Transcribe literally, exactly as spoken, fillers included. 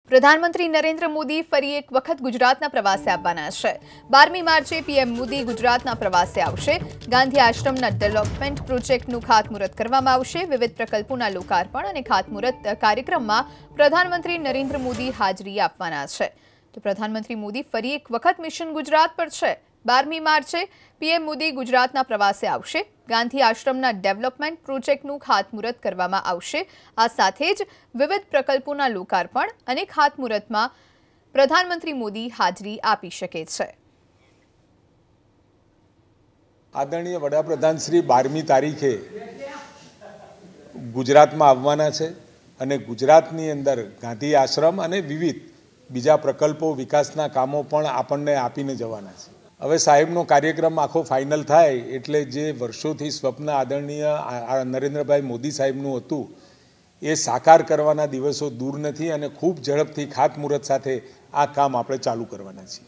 પ્રધાનમંત્રી નરેન્દ્ર મોદી ફરી એક વખત ગુજરાતના પ્રવાસે આવવાના છે। બારમી માર્ચે પીએમ મોદી ગુજરાતના પ્રવાસે આવશે। ગાંધી આશ્રમના ડેવલપમેન્ટ પ્રોજેક્ટનું ખાતમુહૂર્ત કરવામાં આવશે। વિવિધ પ્રકલ્પોના લોકાર્પણ અને ખાતમુહૂર્ત કાર્યક્રમમાં પ્રધાનમંત્રી નરેન્દ્ર મોદી હાજરી આપવાના છે। તો પ્રધાનમંત્રી મોદી ફરી એક વખત મિશન ગુજરાત પર છે। બારમી માર્ચે પીએમ મોદી ગુજરાતના પ્રવાસે આવશે। ગાંધી આશ્રમના ડેવલપમેન્ટ પ્રોજેક્ટનું ખાતમુહૂર્ત કરવામાં આવશે। આ સાથે જ વિવિધ પ્રકલ્પોના લોકાર્પણ અને ખાતમુહૂર્તમાં પ્રધાનમંત્રી મોદી હાજરી આપી શકે છે। આદરણીય વડાપ્રધાન શ્રી બારમી તારીખે ગુજરાતમાં આવવાના છે અને ગુજરાતની અંદર ગાંધી આશ્રમ અને વિવિધ બીજા પ્રકલ્પો વિકાસના કામો પણ આપણને આપીને જવાના છે। હવે સાહેબનો કાર્યક્રમ આખો ફાઇનલ થાય એટલે જે વર્ષોથી સ્વપ્ન આદરણીય નરેન્દ્રભાઈ મોદી સાહેબનું હતું એ સાકાર કરવાના દિવસો દૂર નથી અને ખૂબ ઝડપથી ખાતમુહૂર્ત સાથે આ કામ આપણે ચાલુ કરવાના છીએ।